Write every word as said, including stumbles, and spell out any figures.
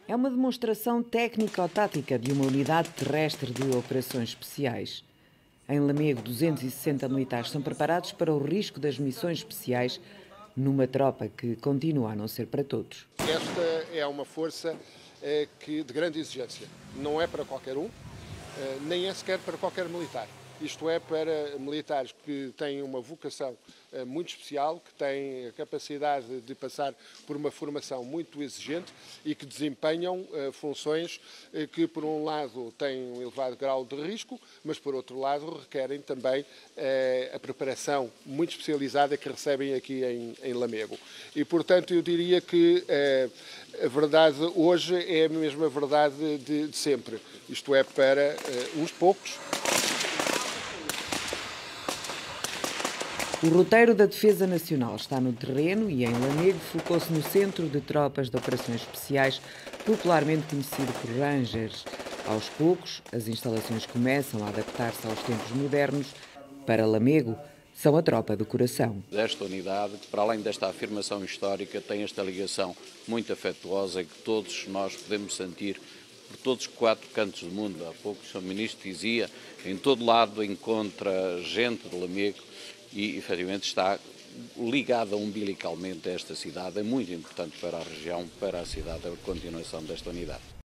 É uma demonstração técnico-tática de uma unidade terrestre de operações especiais. Em Lamego, duzentos e sessenta militares são preparados para o risco das missões especiais numa tropa que continua a não ser para todos. Esta é uma força eh, que, de grande exigência. Não é para qualquer um, eh, nem é sequer para qualquer militar. Isto é para militares que têm uma vocação eh, muito especial, que têm a capacidade de passar por uma formação muito exigente e que desempenham eh, funções eh, que, por um lado, têm um elevado grau de risco, mas, por outro lado, requerem também eh, a preparação muito especializada que recebem aqui em, em Lamego. E, portanto, eu diria que eh, a verdade hoje é a mesma verdade de, de sempre. Isto é para eh, uns poucos. O roteiro da Defesa Nacional está no terreno e, em Lamego, focou-se no Centro de Tropas de Operações Especiais, popularmente conhecido por Rangers. Aos poucos, as instalações começam a adaptar-se aos tempos modernos. Para Lamego, são a tropa do coração. Esta unidade, que para além desta afirmação histórica, tem esta ligação muito afetuosa que todos nós podemos sentir por todos os quatro cantos do mundo. Há pouco o senhor Ministro dizia, em todo lado encontra gente de Lamego e, efetivamente, está ligada umbilicalmente a esta cidade. É muito importante para a região, para a cidade, a continuação desta unidade.